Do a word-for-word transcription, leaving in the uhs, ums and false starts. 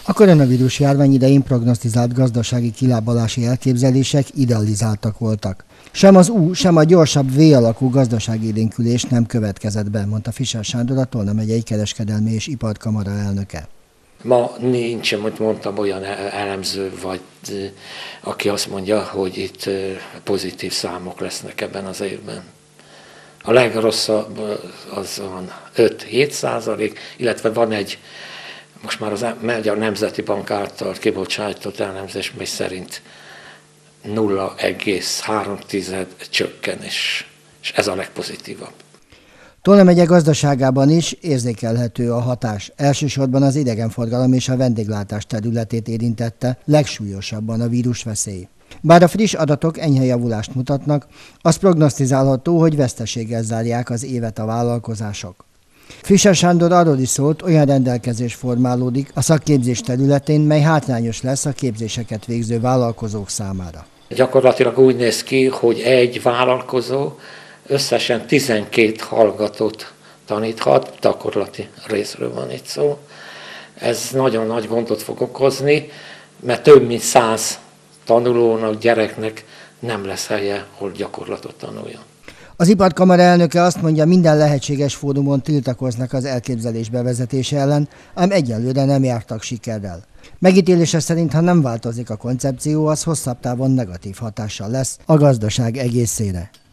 A koronavírus járvány idején prognosztizált gazdasági kilábalási elképzelések idealizáltak voltak. Sem az U, sem a gyorsabb V-alakú gazdaságélénkülés nem következett be, mondta Fischer Sándor, a Tolna megyei kereskedelmi és iparkamara elnöke. Ma nincs, amit mondtam, olyan elemző, vagy aki azt mondja, hogy itt pozitív számok lesznek ebben az évben. A legrosszabb az van öt-hét százalék, illetve van egy, most már az megy a Nemzeti Bank által kibocsájtott elemzés, mely szerint nulla egész három csökkenés, és ez a legpozitívabb. Tolna megye gazdaságában is érzékelhető a hatás. Elsősorban az idegenforgalom és a vendéglátás területét érintette legsúlyosabban a vírusveszély. Bár a friss adatok enyhe javulást mutatnak, az prognosztizálható, hogy veszteséggel zárják az évet a vállalkozások. Fischer Sándor arról is szólt, olyan rendelkezés formálódik a szakképzés területén, mely hátrányos lesz a képzéseket végző vállalkozók számára. Gyakorlatilag úgy néz ki, hogy egy vállalkozó összesen tizenkét hallgatót taníthat, gyakorlati részről van itt szó. Ez nagyon nagy gondot fog okozni, mert több mint száz tanulónak, gyereknek nem lesz helye, hol gyakorlatot tanuljon. Az iparkamara elnöke azt mondja, minden lehetséges fórumon tiltakoznak az elképzelés bevezetése ellen, ám egyelőre nem jártak sikerrel. Megítélése szerint, ha nem változik a koncepció, az hosszabb távon negatív hatással lesz a gazdaság egészére.